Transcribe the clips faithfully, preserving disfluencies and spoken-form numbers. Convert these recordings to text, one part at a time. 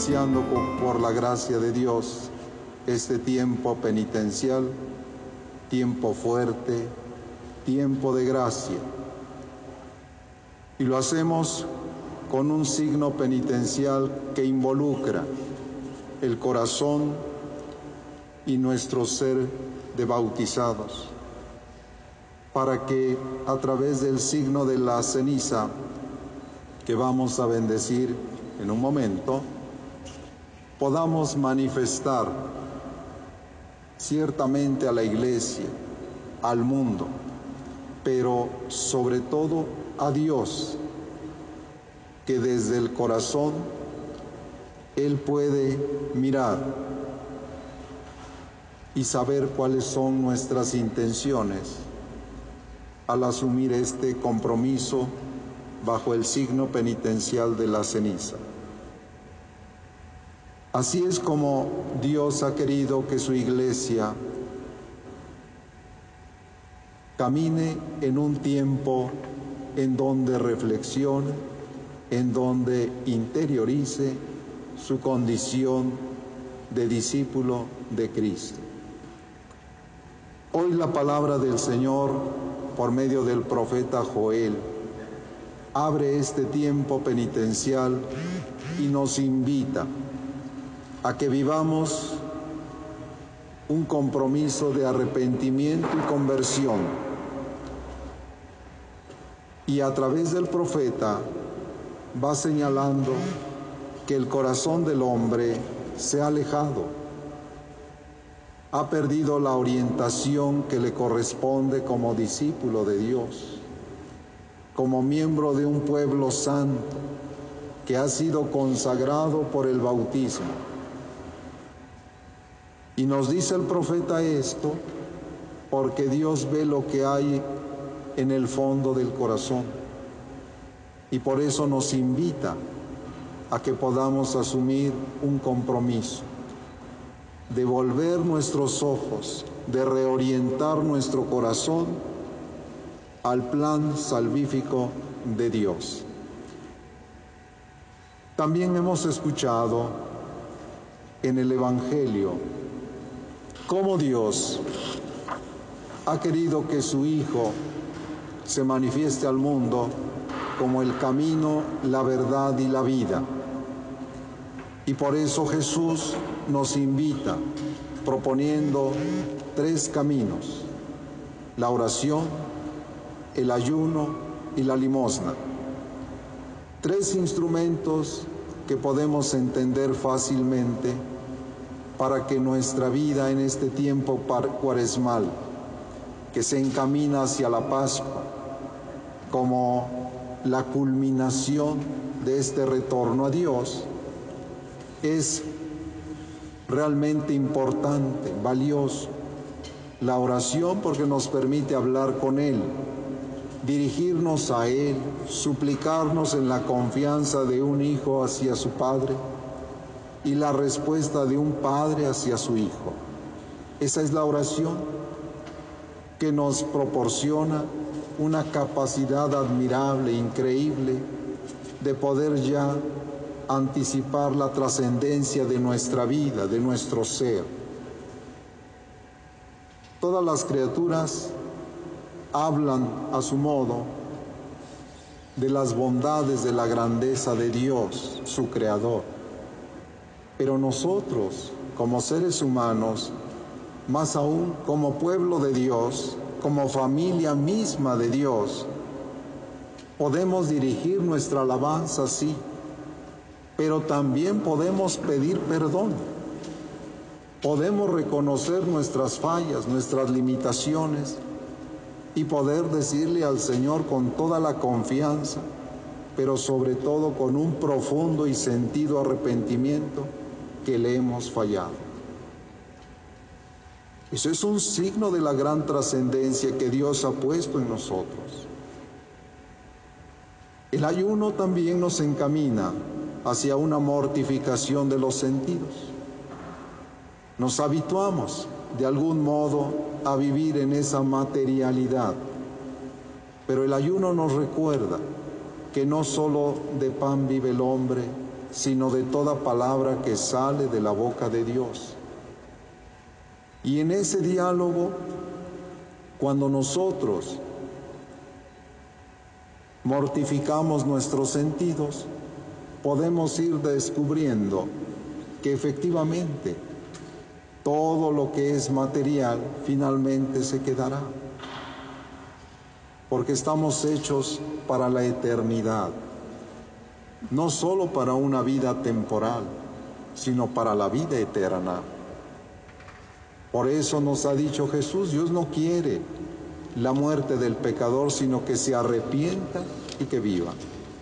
iniciando por la gracia de Dios este tiempo penitencial, tiempo fuerte, tiempo de gracia. Y lo hacemos con un signo penitencial que involucra el corazón y nuestro ser de bautizados, para que a través del signo de la ceniza, que vamos a bendecir en un momento, podamos manifestar ciertamente a la Iglesia, al mundo, pero sobre todo a Dios, que desde el corazón Él puede mirar y saber cuáles son nuestras intenciones al asumir este compromiso bajo el signo penitencial de la ceniza. Así es como Dios ha querido que su Iglesia camine en un tiempo en donde reflexione, en donde interiorice su condición de discípulo de Cristo. Hoy la palabra del Señor, por medio del profeta Joel, abre este tiempo penitencial y nos invita a que vivamos un compromiso de arrepentimiento y conversión. Y a través del profeta va señalando que el corazón del hombre se ha alejado, ha perdido la orientación que le corresponde como discípulo de Dios, como miembro de un pueblo santo que ha sido consagrado por el bautismo. Y nos dice el profeta esto porque Dios ve lo que hay en el fondo del corazón, y por eso nos invita a que podamos asumir un compromiso de volver nuestros ojos, de reorientar nuestro corazón al plan salvífico de Dios. También hemos escuchado en el Evangelio cómo Dios ha querido que su Hijo se manifieste al mundo como el camino, la verdad y la vida. Y por eso Jesús nos invita proponiendo tres caminos: la oración, el ayuno y la limosna. Tres instrumentos que podemos entender fácilmente para que nuestra vida en este tiempo cuaresmal, que se encamina hacia la Pascua, como la culminación de este retorno a Dios, es realmente importante, valioso. La oración porque nos permite hablar con Él, dirigirnos a Él, suplicarnos en la confianza de un hijo hacia su padre y la respuesta de un padre hacia su hijo. Esa es la oración que nos proporciona una capacidad admirable, increíble, de poder ya anticipar la trascendencia de nuestra vida, de nuestro ser. Todas las criaturas hablan a su modo de las bondades, de la grandeza de Dios, su Creador. Pero nosotros, como seres humanos, más aún como pueblo de Dios, como familia misma de Dios, podemos dirigir nuestra alabanza, sí, pero también podemos pedir perdón. Podemos reconocer nuestras fallas, nuestras limitaciones y poder decirle al Señor con toda la confianza, pero sobre todo con un profundo y sentido arrepentimiento, que le hemos fallado. Eso es un signo de la gran trascendencia que Dios ha puesto en nosotros. El ayuno también nos encamina hacia una mortificación de los sentidos. Nos habituamos de algún modo a vivir en esa materialidad, pero el ayuno nos recuerda que no solo de pan vive el hombre, sino de toda palabra que sale de la boca de Dios. Y en ese diálogo, cuando nosotros mortificamos nuestros sentidos, podemos ir descubriendo que efectivamente todo lo que es material finalmente se quedará, porque estamos hechos para la eternidad, no solo para una vida temporal, sino para la vida eterna. Por eso nos ha dicho Jesús, Dios no quiere la muerte del pecador, sino que se arrepienta y que viva.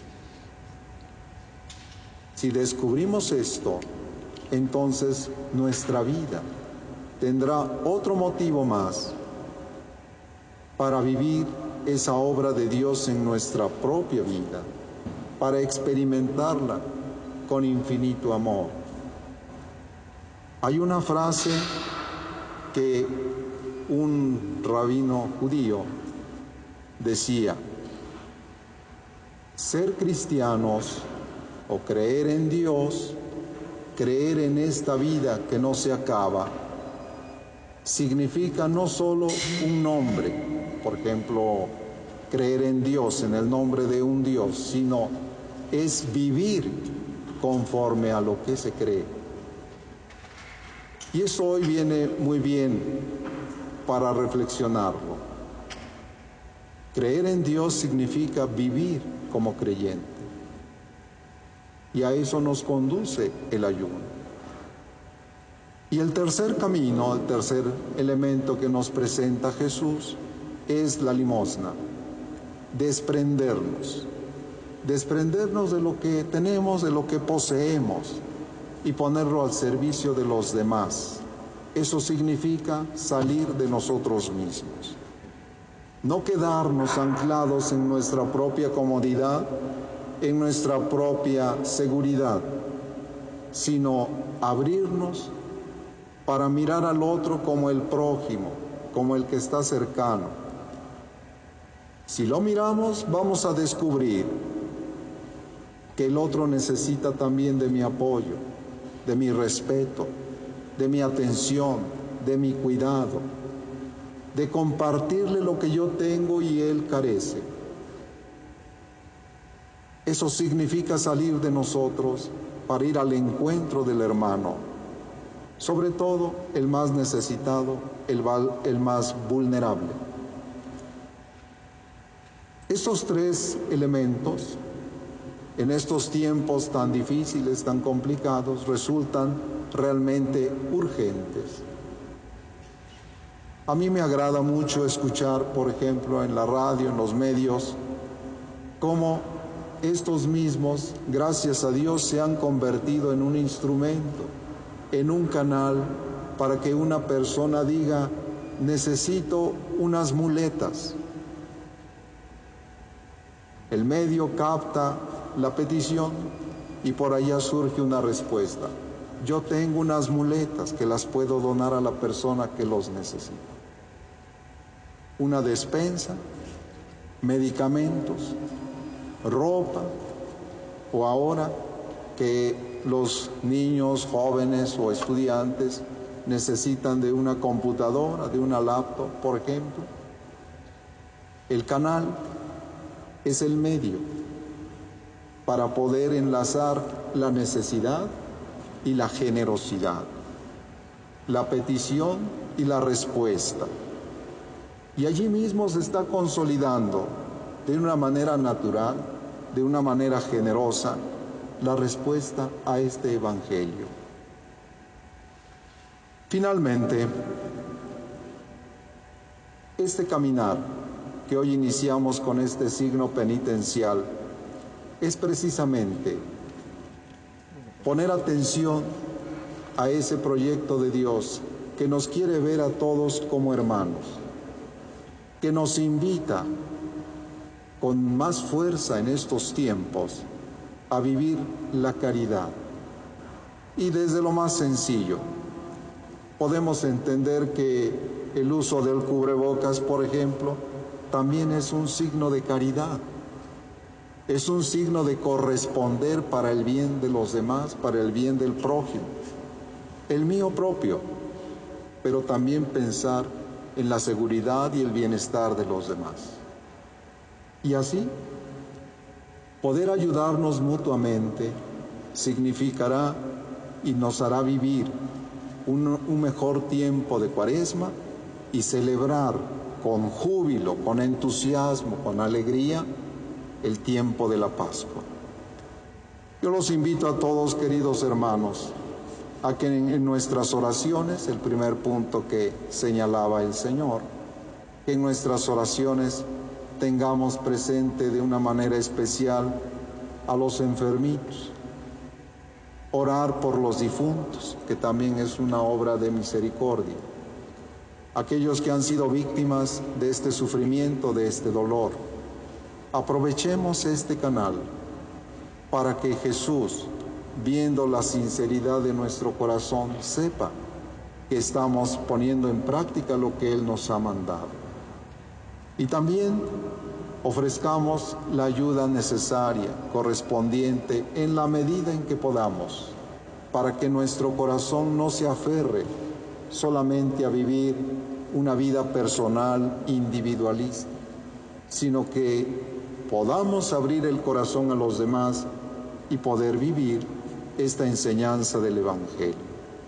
Si descubrimos esto, entonces nuestra vida tendrá otro motivo más para vivir esa obra de Dios en nuestra propia vida, para experimentarla con infinito amor. Hay una frase que un rabino judío decía: ser cristianos o creer en Dios, creer en esta vida que no se acaba, significa no solo un nombre, por ejemplo, creer en Dios, en el nombre de un Dios, sino es vivir conforme a lo que se cree. Y eso hoy viene muy bien para reflexionarlo. Creer en Dios significa vivir como creyente. Y a eso nos conduce el ayuno. Y el tercer camino, el tercer elemento que nos presenta Jesús es la limosna. Desprendernos. Desprendernos de lo que tenemos, de lo que poseemos, y ponerlo al servicio de los demás. Eso significa salir de nosotros mismos. No quedarnos anclados en nuestra propia comodidad, en nuestra propia seguridad, sino abrirnos para mirar al otro como el prójimo, como el que está cercano. Si lo miramos, vamos a descubrir que el otro necesita también de mi apoyo, de mi respeto, de mi atención, de mi cuidado, de compartirle lo que yo tengo y él carece. Eso significa salir de nosotros para ir al encuentro del hermano, sobre todo el más necesitado, el, el más vulnerable. Estos tres elementos, en estos tiempos tan difíciles, tan complicados, resultan realmente urgentes. A mí me agrada mucho escuchar, por ejemplo, en la radio, en los medios, cómo estos mismos, gracias a Dios, se han convertido en un instrumento, en un canal para que una persona diga: necesito unas muletas. El medio capta la petición y por allá surge una respuesta: yo tengo unas muletas que las puedo donar a la persona que los necesita. Una despensa, medicamentos, ropa, o ahora que los niños, jóvenes o estudiantes necesitan de una computadora, de una laptop, por ejemplo. El canal es el medio para poder enlazar la necesidad y la generosidad, la petición y la respuesta. Y allí mismo se está consolidando de una manera natural, de una manera generosa, la respuesta a este Evangelio. Finalmente, este caminar que hoy iniciamos con este signo penitencial es precisamente poner atención a ese proyecto de Dios que nos quiere ver a todos como hermanos, que nos invita con más fuerza en estos tiempos a vivir la caridad. Y desde lo más sencillo, podemos entender que el uso del cubrebocas, por ejemplo, también es un signo de caridad. Es un signo de corresponder para el bien de los demás, para el bien del prójimo, el mío propio, pero también pensar en la seguridad y el bienestar de los demás. Y así, poder ayudarnos mutuamente significará y nos hará vivir un, un mejor tiempo de Cuaresma y celebrar con júbilo, con entusiasmo, con alegría, el tiempo de la Pascua. Yo los invito a todos, queridos hermanos, a que en, en nuestras oraciones, el primer punto que señalaba el Señor, que en nuestras oraciones tengamos presente de una manera especial a los enfermitos, orar por los difuntos, que también es una obra de misericordia, aquellos que han sido víctimas de este sufrimiento, de este dolor. Aprovechemos este canal para que Jesús, viendo la sinceridad de nuestro corazón, sepa que estamos poniendo en práctica lo que Él nos ha mandado. Y también ofrezcamos la ayuda necesaria, correspondiente, en la medida en que podamos, para que nuestro corazón no se aferre solamente a vivir una vida personal, individualista, sino que podamos abrir el corazón a los demás y poder vivir esta enseñanza del Evangelio.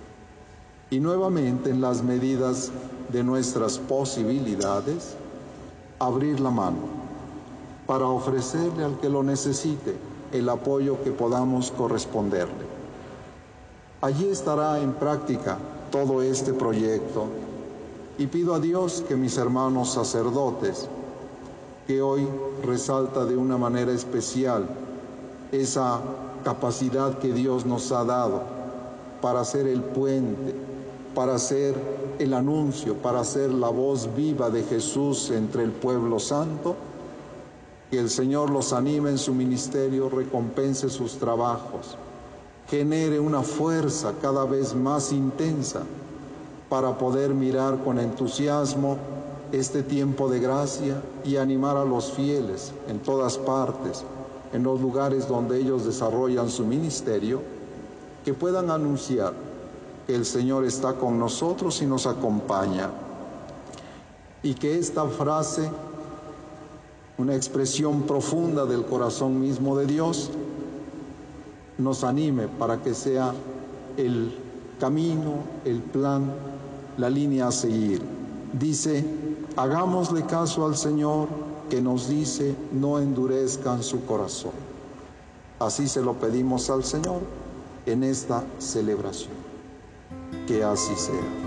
Y nuevamente, en las medidas de nuestras posibilidades, abrir la mano para ofrecerle al que lo necesite el apoyo que podamos corresponderle. Allí estará en práctica todo este proyecto y pido a Dios que mis hermanos sacerdotes, que hoy resalta de una manera especial esa capacidad que Dios nos ha dado para ser el puente, para ser el anuncio, para ser la voz viva de Jesús entre el pueblo santo, que el Señor los anime en su ministerio, recompense sus trabajos, genere una fuerza cada vez más intensa para poder mirar con entusiasmo este tiempo de gracia y animar a los fieles en todas partes, en los lugares donde ellos desarrollan su ministerio, que puedan anunciar que el Señor está con nosotros y nos acompaña. Y que esta frase, una expresión profunda del corazón mismo de Dios, nos anime para que sea el camino, el plan, la línea a seguir. Dice, hagámosle caso al Señor que nos dice, no endurezcan su corazón. Así se lo pedimos al Señor en esta celebración. Que así sea.